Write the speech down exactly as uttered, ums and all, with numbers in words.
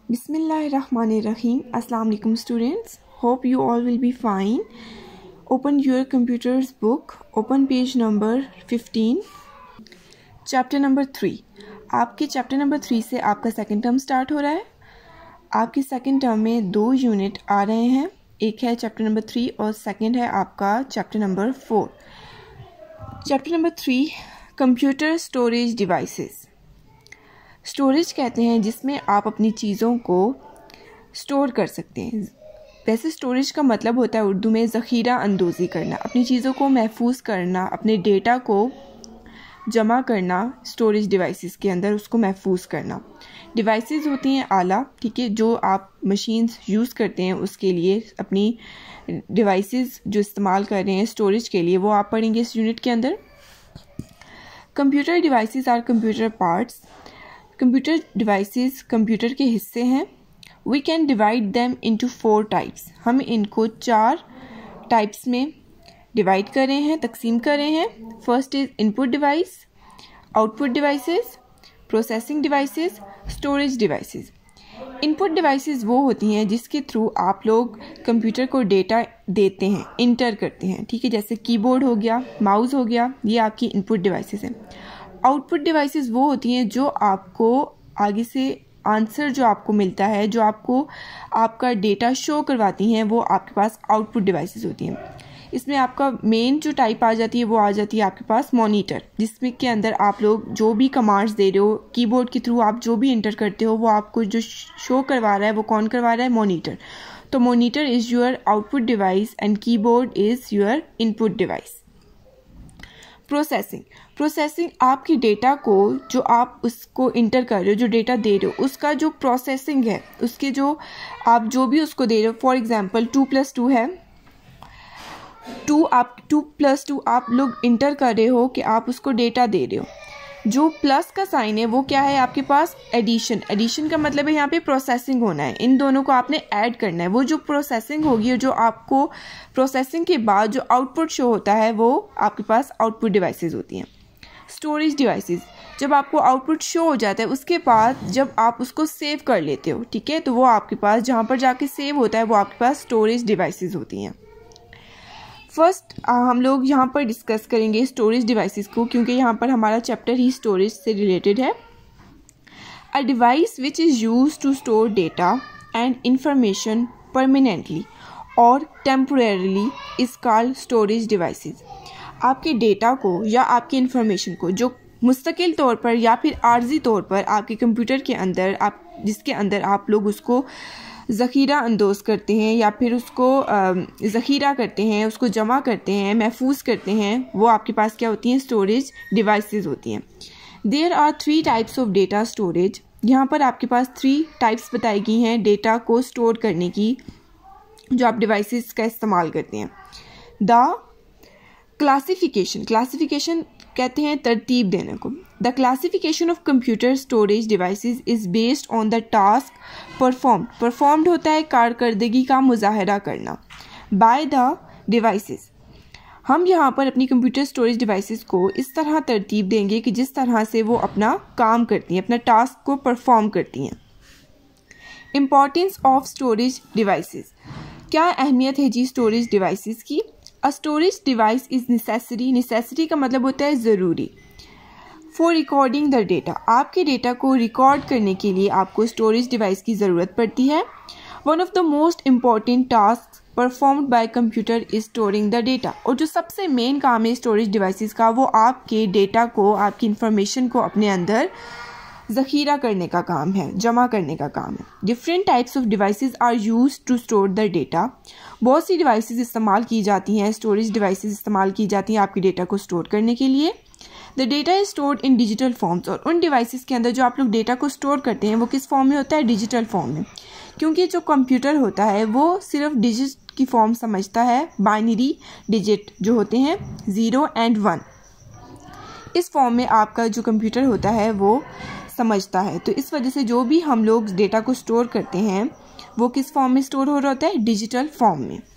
Bismillahirrahmanirrahim. Assalamu alaikum students. Hope you all will be fine. Open your computer's book. Open page number fifteen. Chapter number three. आपके chapter number three से आपका second term start हो रहा है. आपके second term में दो unit आ रहे हैं. एक है chapter number three और second है आपका chapter number four. Chapter number three. Computer storage devices. Storage कहते हैं जिसमें आप अपनी चीज़ों को स्टोर कर सकते हैं. वैसे स्टोरेज का मतलब होता है उर्दू में ज़ख़ीरा अंदोज़ी करना, अपनी चीज़ों को महफूज करना, अपने डेटा को जमा करना स्टोरेज डिवाइसेस के अंदर, उसको महफूज करना. डिवाइसेस होती हैं आला, ठीक है, जो आप मशीन्स यूज़ करते हैं उसके लिए अपनी डिवाइसेस जो इस्तेमाल कर रहे हैं स्टोरेज के लिए, वो आप पढ़ेंगे इस यूनिट के अंदर. Computer devices are computer parts. Computer devices computer के हिस्से हैं. We can divide them into four types. हम इनको चार टाइप्स में डिवाइड कर रहे हैं, तकसीम कर रहे हैं. First is input device, output devices, processing devices, storage devices. Input devices वो होती हैं जिसके थ्रू आप लोग कंप्यूटर को डेटा देते हैं, इंटर करते हैं, ठीक है, जैसे कीबोर्ड हो गया, माउस हो गया, ये आपकी इनपुट डिवाइसेस हैं. आउटपुट डिवाइसेस वो होती हैं जो आपको आगे से आंसर जो आपको मिलता है, जो आपको आपका डेटा शो करवाती हैं, वो आपके पास आउटपुट डिवाइसेस होती हैं. इसमें आपका मेन जो टाइप आ जाती है वो आ जाती है आपके पास मॉनिटर, जिसमें के अंदर आप लोग जो भी कमांड्स दे रहे हो कीबोर्ड के थ्रू, आप जो भी इंटर करते हो वो आपको जो शो करवा रहा है वो कौन करवा रहा है, मॉनिटर. तो monitor is your output device and keyboard is your input device. Processing. Processing आपकी डेटा को जो आप उसको इंटर कर रहे हो, जो डेटा दे रहे हो, उसका जो प्रोसेसिंग है, उसके जो आप जो भी उसको दे रहे हो, for example two plus two है, टू आप टू प्लस टू आप लोग इंटर कर रहे हो कि आप उसको डेटा दे रहे हो. जो प्लस का साइन है वो क्या है आपके पास, एडिशन. एडिशन का मतलब है यहाँ पे प्रोसेसिंग होना है, इन दोनों को आपने ऐड करना है. वो जो प्रोसेसिंग होगी, जो आपको प्रोसेसिंग के बाद जो आउटपुट शो होता है वो आपके पास आउटपुट डिवाइसेस होती हैं. स्टोरेज डिवाइसेस, जब आपको आउटपुट शो हो जाता है उसके बाद जब आप उसको सेव कर लेते हो, ठीक है, तो वो आपके पास जहाँ पर जाके सेव होता है वो आपके पास स्टोरेज डिवाइसेस होती हैं. फर्स्ट हम लोग यहाँ पर डिस्कस करेंगे स्टोरेज डिवाइसेस को, क्योंकि यहाँ पर हमारा चैप्टर ही स्टोरेज से रिलेटेड है. A device which is use to store data and information permanently और temporarily is called storage devices. आपके डेटा को या आपकी इंफॉर्मेशन को जो मुस्तकिल तौर पर या फिर आर्जी तौर पर आपके कंप्यूटर के अंदर आप जिसके अंदर आप लोग उसको ज़ख़ीरा अंदोज़ करते हैं या फिर उसको ज़ख़ीरा करते हैं, उसको जमा करते हैं, महफूज करते हैं, वो आपके पास क्या होती हैं, स्टोरेज डिवाइसेस होती हैं. There are three types of data storage. यहाँ पर आपके पास थ्री टाइप्स बताई गई हैं डेटा को स्टोर करने की जो आप डिवाइसेस का इस्तेमाल करते हैं. The classification. क्लासिफिकेशन कहते हैं तरतीब देने को. The classification of computer storage devices is based on the task performed. Performed होता है कारकर्दगी का मुजाहरा करना बाय द डिवाइसेस. हम यहाँ पर अपनी कंप्यूटर स्टोरेज डिवाइसेस को इस तरह तरतीब देंगे कि जिस तरह से वो अपना काम करती हैं, अपना टास्क को परफॉर्म करती हैं. Importance of storage devices. क्या अहमियत है जी स्टोरेज डिवाइसेस की. A storage device is necessary. Necessary का मतलब होता है ज़रूरी. For recording the data. आपके डेटा को रिकॉर्ड करने के लिए आपको स्टोरेज डिवाइस की ज़रूरत पड़ती है. One of the most important task performed by computer is storing the data. और जो सबसे मेन काम है स्टोरेज डिवाइसेस का वो आपके डेटा को, आपकी इंफॉर्मेशन को अपने अंदर ज़ख़ीरा करने का काम है, जमा करने का काम है. Different types of devices are use to store the data. बहुत सी डिवाइसेस इस्तेमाल की जाती हैं, स्टोरेज डिवाइसेस इस्तेमाल की जाती हैं आपके डेटा को स्टोर करने के लिए. The data is stored in digital forms. और उन डिवाइसेस के अंदर जो आप लोग डेटा को स्टोर करते हैं वो किस फॉर्म में होता है, डिजिटल फॉर्म में. क्योंकि जो कंप्यूटर होता है वो सिर्फ डिजिट की फॉर्म समझता है, बाइनरी डिजिट जो होते हैं ज़ीरो एंड वन, इस फॉर्म में आपका जो कंप्यूटर होता है वो समझता है. तो इस वजह से जो भी हम लोग डेटा को स्टोर करते हैं वो किस फॉर्म में स्टोर हो रहा होता है, डिजिटल फॉर्म में.